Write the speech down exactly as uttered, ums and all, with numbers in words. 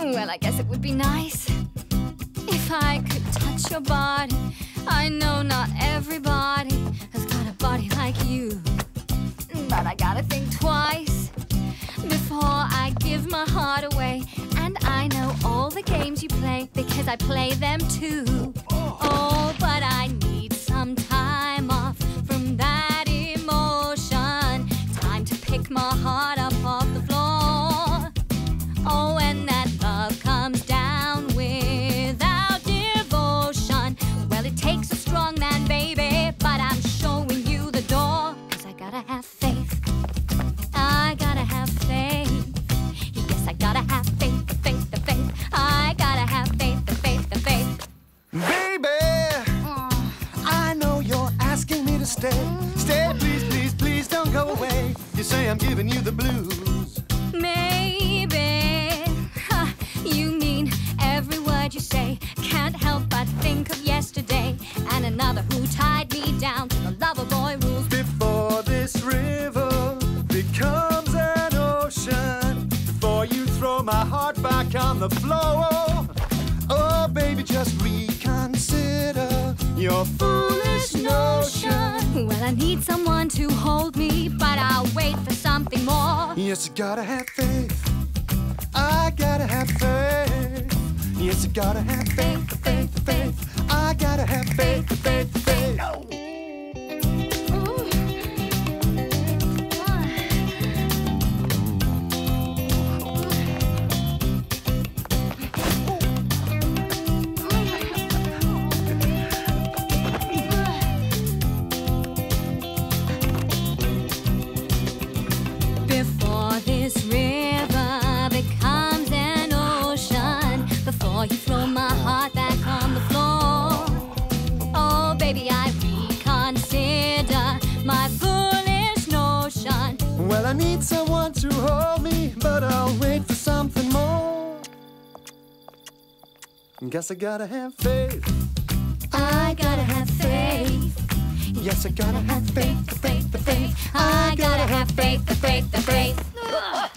Well, I guess it would be nice if I could touch your body. I know not everybody has got a body like you, but I gotta think twice before I give my heart away. And I know all the games you play because I play them too. Oh, but I need some time off from that emotion. Time to pick my heart up off the floor. Oh, and that love comes down without devotion. Well, it takes a strong man, baby, but I'm showing you the door. 'Cause I gotta have faith. I gotta have faith. Yes, I gotta have faith, the faith, the faith. I gotta have faith, the faith, the faith. Baby, uh, I know you're asking me to stay. Stay, please, please, please don't go away. You say I'm giving you the blues. Maybe, huh, you mean every word you say. Can't help but think of yesterday and another who tied me down to the lover boy rules. Before this river becomes an ocean, before you throw my heart back on the floor, oh, baby, just reconsider your foolish notion. Well, I need someone to hold me, but I'll wait for something more. Yes, you gotta have faith. I gotta have faith. Yes, you gotta have faith, the faith, the faith. I gotta have faith, the faith, the faith. No. Before this river becomes an ocean, before you throw my heart back on the floor, oh, baby, I reconsider my foolish notion. Well, I need someone to hold me, but I'll wait for something more. Guess I gotta have faith. I gotta have faith. Yes, I gotta have faith, the faith, the faith. I gotta have faith, the faith, the faith.